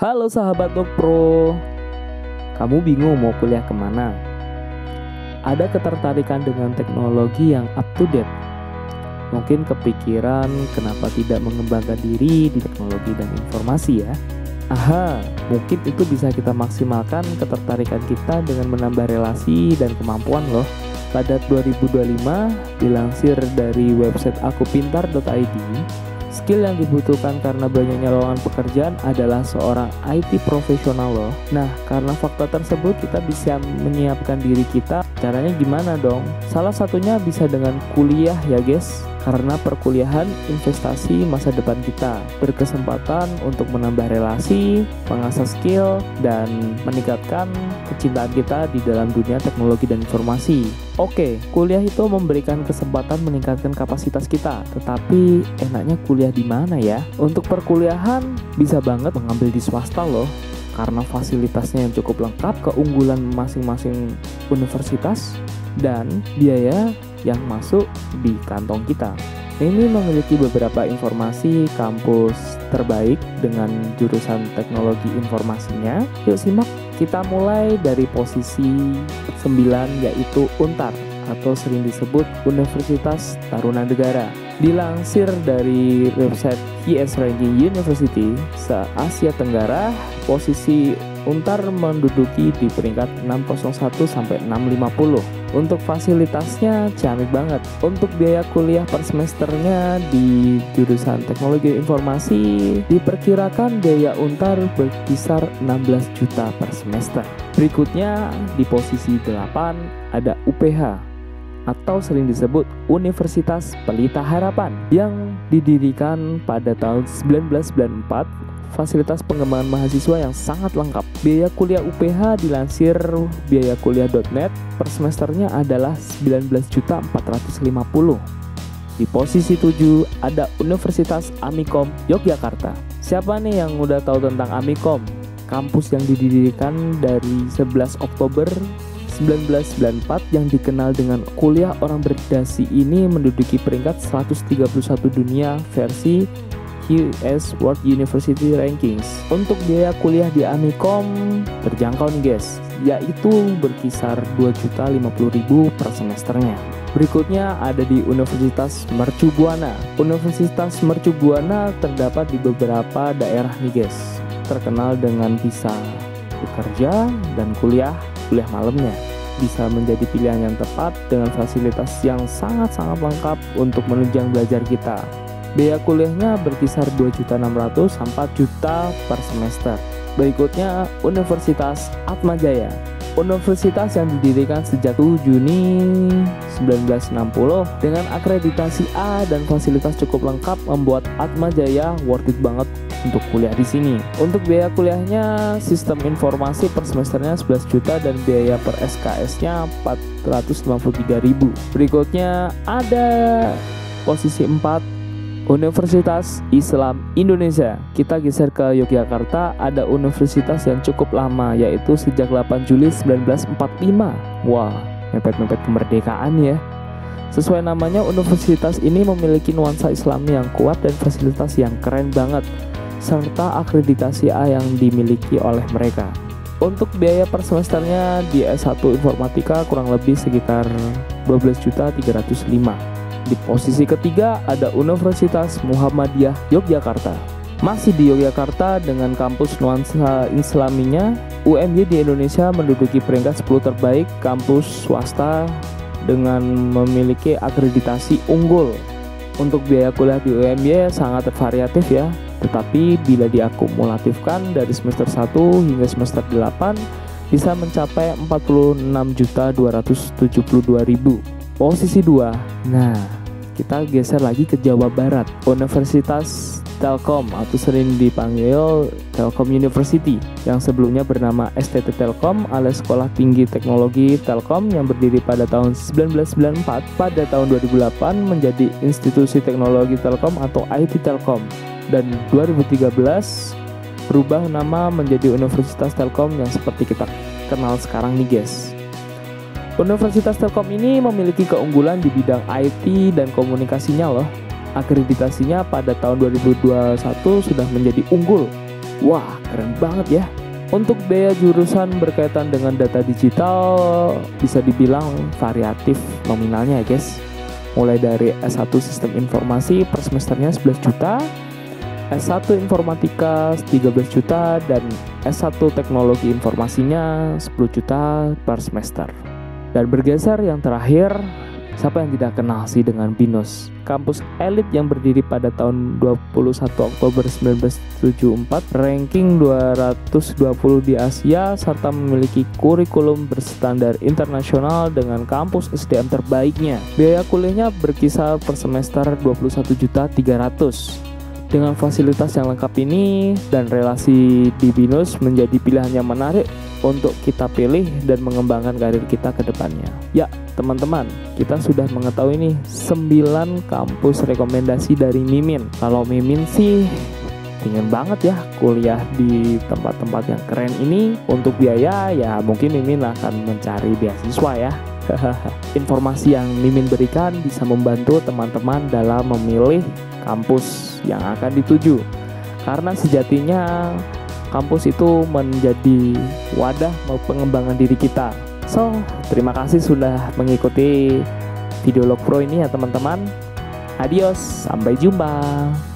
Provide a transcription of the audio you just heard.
Halo sahabat Dok Pro, kamu bingung mau kuliah kemana? Ada ketertarikan dengan teknologi yang up to date? Mungkin kepikiran kenapa tidak mengembangkan diri di teknologi dan informasi ya? Aha, mungkin itu bisa kita maksimalkan ketertarikan kita dengan menambah relasi dan kemampuan loh. Pada 2025, dilansir dari website akupintar.id, skill yang dibutuhkan karena banyaknya lowongan pekerjaan adalah seorang IT profesional loh. Nah, karena fakta tersebut kita bisa menyiapkan diri kita. Caranya gimana dong? Salah satunya bisa dengan kuliah ya guys. Karena perkuliahan investasi masa depan kita, berkesempatan untuk menambah relasi, mengasah skill, dan meningkatkan kecintaan kita di dalam dunia teknologi dan informasi. Oke, kuliah itu memberikan kesempatan meningkatkan kapasitas kita, tetapi enaknya kuliah di mana ya? Untuk perkuliahan bisa banget mengambil di swasta loh, karena fasilitasnya yang cukup lengkap, keunggulan masing-masing universitas, dan biaya yang masuk di kantong kita. Ini memiliki beberapa informasi kampus terbaik dengan jurusan teknologi informasinya. Yuk simak, kita mulai dari posisi 9 yaitu UNTAR atau sering disebut Universitas Tarumanegara. Dilansir dari website KS Ranking University se-Asia Tenggara, posisi UNTAR menduduki di peringkat 601 sampai 650. Untuk fasilitasnya ciamik banget. Untuk biaya kuliah per semesternya di jurusan teknologi informasi diperkirakan biaya UNTAR berkisar 16 juta per semester. Berikutnya di posisi 8 ada UPH atau sering disebut Universitas Pelita Harapan yang didirikan pada tahun 1994. Fasilitas pengembangan mahasiswa yang sangat lengkap. Biaya kuliah UPH dilansir biayakuliah.net per semesternya adalah 19.450. Di posisi 7 ada Universitas Amikom Yogyakarta. Siapa nih yang udah tahu tentang Amikom? Kampus yang didirikan dari 11 Oktober 1994 yang dikenal dengan kuliah orang berdasi ini menduduki peringkat 131 dunia versi QS World University Rankings. Untuk biaya kuliah di Amikom terjangkau nih guys, yaitu berkisar 2.050.000 per semesternya. Berikutnya ada di Universitas Mercu Buana. Universitas Mercu Buana terdapat di beberapa daerah nih guys, terkenal dengan bisa bekerja dan kuliah malamnya. Bisa menjadi pilihan yang tepat dengan fasilitas yang sangat-sangat lengkap untuk menunjang belajar kita. Biaya kuliahnya berkisar 2.600.000 sampai 4 juta per semester. Berikutnya Universitas Atmajaya. Universitas yang didirikan sejak 1 Juni 1960 dengan akreditasi A dan fasilitas cukup lengkap membuat Atmajaya worth it banget untuk kuliah di sini. Untuk biaya kuliahnya sistem informasi per semesternya 11 juta dan biaya per SKS-nya 453.000. Berikutnya ada posisi 4 Universitas Islam Indonesia. Kita geser ke Yogyakarta, ada universitas yang cukup lama yaitu sejak 8 Juli 1945. Wah, mepet-mepet kemerdekaan ya. Sesuai namanya, universitas ini memiliki nuansa Islami yang kuat dan fasilitas yang keren banget, serta akreditasi A yang dimiliki oleh mereka. Untuk biaya per semesternya di S1 Informatika kurang lebih sekitar 12.305.000. Di posisi ketiga ada Universitas Muhammadiyah Yogyakarta. Masih di Yogyakarta dengan kampus nuansa Islaminya, UMY di Indonesia menduduki peringkat 10 terbaik kampus swasta dengan memiliki akreditasi unggul. Untuk biaya kuliah di UMY sangat variatif ya, tetapi bila diakumulatifkan dari semester 1 hingga semester 8 bisa mencapai 46.272.000. Posisi 2. Nah, kita geser lagi ke Jawa Barat. Universitas Telkom atau sering dipanggil Telkom University yang sebelumnya bernama STT Telkom alias Sekolah Tinggi Teknologi Telkom yang berdiri pada tahun 1994. Pada tahun 2008 menjadi Institusi Teknologi Telkom atau IT Telkom dan 2013 berubah nama menjadi Universitas Telkom yang seperti kita kenal sekarang nih guys. Universitas Telkom ini memiliki keunggulan di bidang IT dan komunikasinya loh. Akreditasinya pada tahun 2021 sudah menjadi unggul Wah, keren banget ya. Untuk biaya jurusan berkaitan dengan data digital bisa dibilang variatif nominalnya ya guys. Mulai dari S1 Sistem Informasi per semesternya 11 juta, S1 Informatika 13 juta, dan S1 Teknologi Informasinya 10 juta per semester. Dan bergeser yang terakhir, siapa yang tidak kenal sih dengan BINUS, kampus elit yang berdiri pada tahun 21 Oktober 1974, ranking 220 di Asia, serta memiliki kurikulum berstandar internasional dengan kampus SDM terbaiknya. Biaya kuliahnya berkisar per semester 21.300.000. Dengan fasilitas yang lengkap ini dan relasi di BINUS menjadi pilihan yang menarik untuk kita pilih dan mengembangkan karir kita ke depannya. Ya, teman-teman, kita sudah mengetahui nih 9 kampus rekomendasi dari Mimin. Kalau Mimin sih ingin banget ya kuliah di tempat-tempat yang keren ini. Untuk biaya ya mungkin Mimin akan mencari beasiswa ya. Informasi yang Mimin berikan bisa membantu teman-teman dalam memilih kampus yang akan dituju. Karena sejatinya kampus itu menjadi wadah pengembangan diri kita. So, terima kasih sudah mengikuti video Log Pro ini ya teman-teman. Adios, sampai jumpa.